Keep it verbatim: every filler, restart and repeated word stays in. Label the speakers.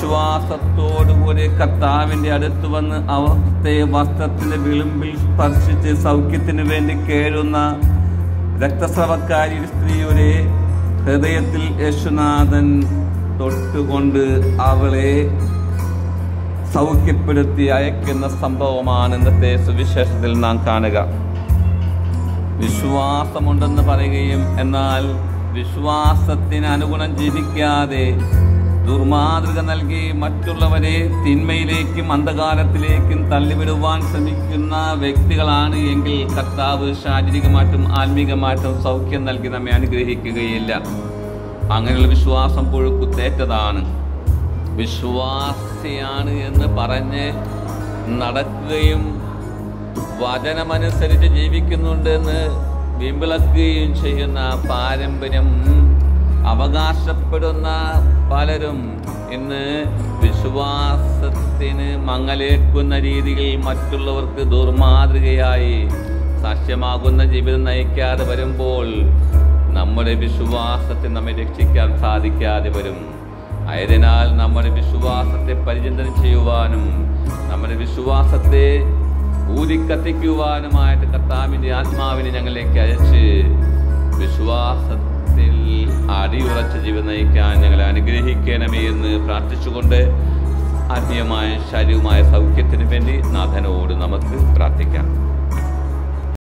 Speaker 1: വിശ്വാസത്തോടുകൂടി കർത്താവിൻ്റെ അടുത്ത് വന്ന് അവിടുത്തെ വസ്ത്രത്തിൻ്റെ വിളിമ്പിൽ സ്പർശിച്ച് സൗഖ്യത്തിന് വേണ്ടി കേഴുന്ന രക്തസ്രവക്കാരി സ്ത്രീയുടെ ഹൃദയത്തിൽ യേശുനാഥൻ തൊട്ടുകൊണ്ട് അവളെ സൗഖ്യപ്പെടുത്തി അയക്കുന്ന സംഭവമാണ് ഇന്നത്തെ സുവിശേഷത്തിൽ നാം കാണുക. വിശ്വാസമുണ്ടെന്ന് പറയുകയും എന്നാൽ വിശ്വാസത്തിന് അനുഗുണം ജീവിക്കാതെ ദുർമാതൃക നൽകി മറ്റുള്ളവരെ തിന്മയിലേക്കും അന്ധകാരത്തിലേക്കും തള്ളിവിടുവാൻ ശ്രമിക്കുന്ന വ്യക്തികളാണ് എങ്കിൽ കർത്താവ് ശാരീരികമായിട്ടും ആത്മീകമായിട്ടും സൗഖ്യം നൽകി നമ്മെ അനുഗ്രഹിക്കുകയില്ല. അങ്ങനെയുള്ള വിശ്വാസം പുഴുക്കുത്തേറ്റതാണ്. വിശ്വാസിയാണ് എന്ന് പറഞ്ഞ് നടക്കുകയും വചനമനുസരിച്ച് ജീവിക്കുന്നുണ്ടെന്ന് വിമ്പിളക്കുകയും ചെയ്യുന്ന പാരമ്പര്യം അവകാശപ്പെടുന്ന പലരും ഇന്ന് വിശ്വാസത്തിന് മങ്ങലേൽക്കുന്ന രീതിയിൽ മറ്റുള്ളവർക്ക് ദുർമാതൃകയായി സാക്ഷ്യമാകുന്ന ജീവിതം നയിക്കാതെ വരുമ്പോൾ നമ്മുടെ വിശ്വാസത്തെ നമ്മെ രക്ഷിക്കാൻ സാധിക്കാതെ വരും. ആയതിനാൽ നമ്മുടെ വിശ്വാസത്തെ പരിചിന്തനം ചെയ്യുവാനും നമ്മുടെ വിശ്വാസത്തെ ഊതിക്കത്തിക്കുവാനുമായിട്ട് കർത്താവിൻ്റെ ആത്മാവിനെ ഞങ്ങളിലേക്ക് അയച്ച് വിശ്വാസത്തിൽ അടിയുറച്ച ജീവിതം നയിക്കാൻ ഞങ്ങളെ അനുഗ്രഹിക്കണമേ എന്ന് പ്രാർത്ഥിച്ചുകൊണ്ട് ആത്മീയമായ ശാരീരികമായ സൗഖ്യത്തിന് വേണ്ടി നാഥനോട് നമുക്ക് പ്രാർത്ഥിക്കാം.